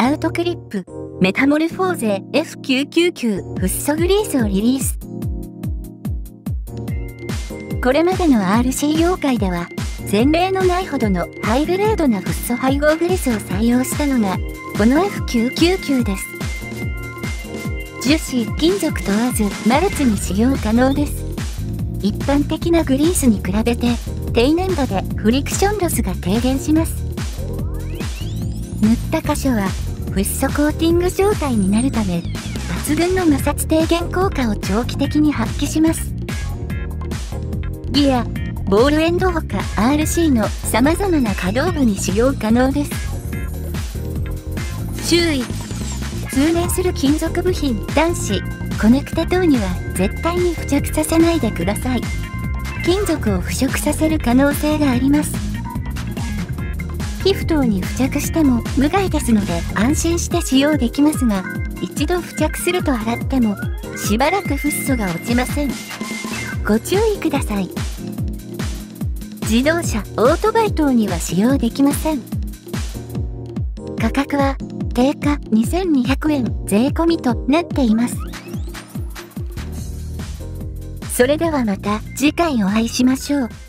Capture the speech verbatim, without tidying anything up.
アウトクリップメタモルフォーゼ エフきゅうきゅうきゅう フッ素グリースをリリース。これまでの アールシー 業界では前例のないほどのハイグレードなフッ素配合グリスを採用したのがこの エフきゅうきゅうきゅう です。樹脂、金属問わずマルチに使用可能です。一般的なグリースに比べて低粘度でフリクションロスが低減します。塗った箇所はフッ素コーティング状態になるため抜群の摩擦低減効果を長期的に発揮します。ギア、ボールエンドほか アールシー の様々な可動部に使用可能です。注意、通年する金属部品、端子、コネクタ等には絶対に付着させないでください。金属を腐食させる可能性があります。皮膚等に付着しても無害ですので安心して使用できますが、一度付着すると洗ってもしばらくフッ素が落ちません。ご注意ください。自動車、オートバイ等には使用できません。価格は定価にせんにひゃくえん税込みとなっています。それではまた次回お会いしましょう。